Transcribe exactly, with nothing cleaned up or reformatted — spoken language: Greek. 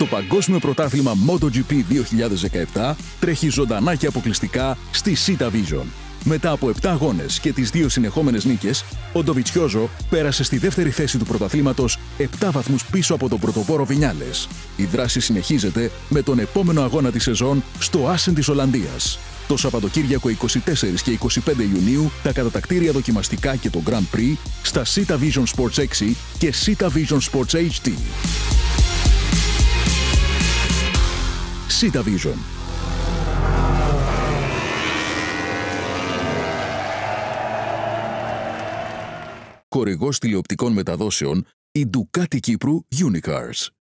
Παγκόσμιο Πρωτάθλημα MotoGP δύο χιλιάδες δεκαεπτά τρέχει ζωντανά και αποκλειστικά στη Sita Vision. Μετά από επτά αγώνες και τις δύο συνεχόμενες νίκες, ο Ντοβιτσιόζο πέρασε στη δεύτερη θέση του πρωταθλήματος επτά βαθμούς πίσω από τον πρωτοπόρο Βινιάλες. Η δράση συνεχίζεται με τον επόμενο αγώνα της σεζόν στο Άσεν της Ολλανδίας. Το Σαββατοκύριακο είκοσι τέσσερις και είκοσι πέντε Ιουνίου τα κατατακτήρια δοκιμαστικά και το Grand Prix στα Sita Vision Sports έξι και Sita Vision Sports έιτς ντι. Sita Vision. Χορηγός τηλεοπτικών μεταδόσεων η Ducati Κύπρου Unicars.